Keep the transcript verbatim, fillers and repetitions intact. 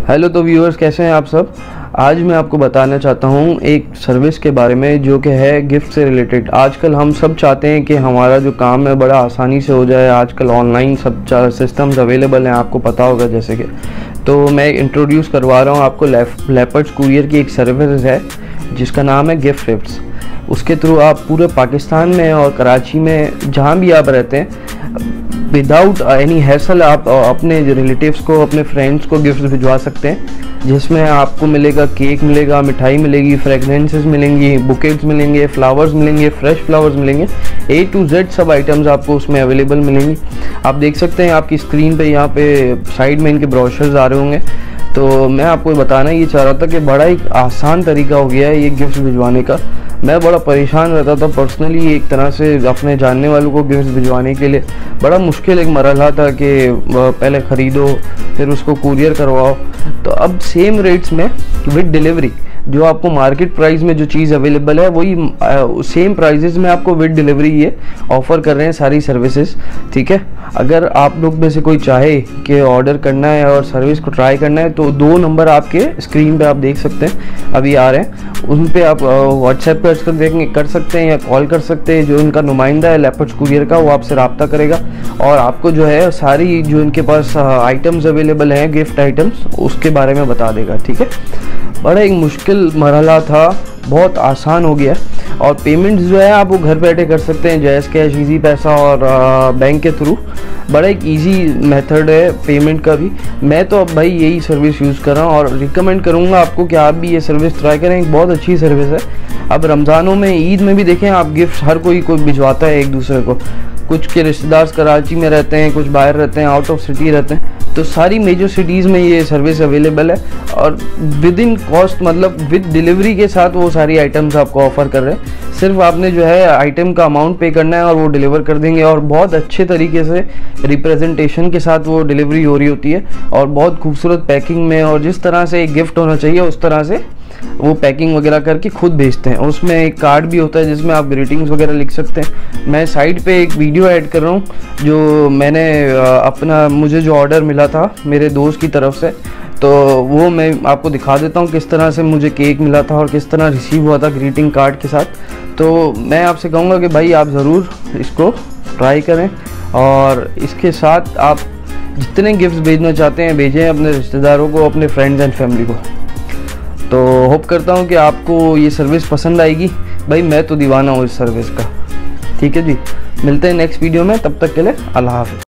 Hello तो viewers, कैसे हैं आप सब। आज मैं आपको बताना चाहता हूं एक सर्विस के बारे में जो कि है गिफ्ट से रिलेटेड। आजकल हम सब चाहते हैं कि हमारा जो काम है बड़ा आसानी से हो जाए। आजकल ऑनलाइन सब सिस्टम्स अवेलेबल हैं, आपको पता होगा जैसे कि। तो मैं इंट्रोड्यूस करवा रहा हूं आपको लेपर्ड्स कुरियर की एक सर्विस है जिसका नाम है गिफ्ट रिफ्ट्स। उसके थ्रू आप पूरे पाकिस्तान में और कराची में जहाँ भी आप रहते हैं विदाउट एनी हैसल आप अपने रिलेटिव्स को, अपने फ्रेंड्स को गिफ्ट भिजवा सकते हैं, जिसमें आपको मिलेगा केक मिलेगा, मिठाई मिलेगी, फ्रेगनेंसेस मिलेंगी, बुकेट्स मिलेंगे, फ्लावर्स मिलेंगे, फ्रेश फ्लावर्स मिलेंगे, ए टू जेड सब आइटम्स आपको उसमें अवेलेबल मिलेंगी। आप देख सकते हैं आपकी स्क्रीन पे यहाँ पे साइड में इनके ब्रोशर्स आ रहे होंगे। तो मैं आपको बताना ये चाह रहा था कि बड़ा एक आसान तरीका हो गया है ये गिफ्ट भिजवाने का। मैं बड़ा परेशान रहता था पर्सनली, एक तरह से अपने जानने वालों को गिफ्ट भिजवाने के लिए बड़ा मुश्किल एक मरहला था कि पहले ख़रीदो फिर उसको कुरियर करवाओ। तो अब सेम रेट्स में विद डिलीवरी जो आपको मार्केट प्राइस में जो चीज़ अवेलेबल है वही सेम प्राइजेस में आपको विद डिलीवरी ये ऑफ़र कर रहे हैं सारी सर्विसेज। ठीक है, अगर आप लोग में से कोई चाहे कि ऑर्डर करना है और सर्विस को ट्राई करना है तो दो नंबर आपके स्क्रीन पे आप देख सकते हैं अभी आ रहे हैं, उन पे आप व्हाट्सएप पर कर देखेंगे कर सकते हैं या कॉल कर सकते हैं। जो उनका नुमाइंदा है लेपर्ड्स कुरियर का वो आपसे रब्ता करेगा और आपको जो है सारी जो इनके पास आइटम्स अवेलेबल हैं गिफ्ट आइटम्स उसके बारे में बता देगा। ठीक है, बड़ा एक मुश्किल मरहला था, बहुत आसान हो गया और पेमेंट्स जो है आप वो घर बैठे कर सकते हैं, जैज़ कैश, इजी पैसा और बैंक के थ्रू। बड़ा एक इजी मेथड है पेमेंट का भी। मैं तो अब भाई यही सर्विस यूज़ कर रहा हूँ और रिकमेंड करूँगा आपको कि आप भी ये सर्विस ट्राई करें। एक बहुत अच्छी सर्विस है। अब रमज़ानों में, ईद में भी देखें आप गिफ्ट हर कोई कोई भिजवाता है एक दूसरे को। कुछ के रिश्तेदार कराची में रहते हैं, कुछ बाहर रहते हैं, आउट ऑफ सिटी रहते हैं, तो सारी मेजर सिटीज़ में ये सर्विस अवेलेबल है और विद इन कॉस्ट मतलब विद डिलीवरी के साथ वो सारी आइटम्स आपको ऑफ़र कर रहे हैं। सिर्फ आपने जो है आइटम का अमाउंट पे करना है और वो डिलीवर कर देंगे और बहुत अच्छे तरीके से रिप्रेजेंटेशन के साथ वो डिलीवरी हो रही होती है और बहुत खूबसूरत पैकिंग में, और जिस तरह से एक गिफ्ट होना चाहिए उस तरह से वो पैकिंग वगैरह करके खुद भेजते हैं। उसमें एक कार्ड भी होता है जिसमें आप ग्रीटिंग्स वगैरह लिख सकते हैं। मैं साइड पे एक वीडियो ऐड कर रहा हूँ जो मैंने अपना मुझे जो ऑर्डर मिला था मेरे दोस्त की तरफ से, तो वो मैं आपको दिखा देता हूँ किस तरह से मुझे केक मिला था और किस तरह रिसीव हुआ था ग्रीटिंग कार्ड के साथ। तो मैं आपसे कहूँगा कि भाई आप ज़रूर इसको ट्राई करें और इसके साथ आप जितने गिफ्ट्स भेजना चाहते हैं भेजें अपने रिश्तेदारों को, अपने फ्रेंड्स एंड फैमिली को। तो होप करता हूँ कि आपको ये सर्विस पसंद आएगी। भाई मैं तो दीवाना हूँ इस सर्विस का। ठीक है जी, मिलते हैं नेक्स्ट वीडियो में, तब तक के लिए अल्लाह हाफ़िज़।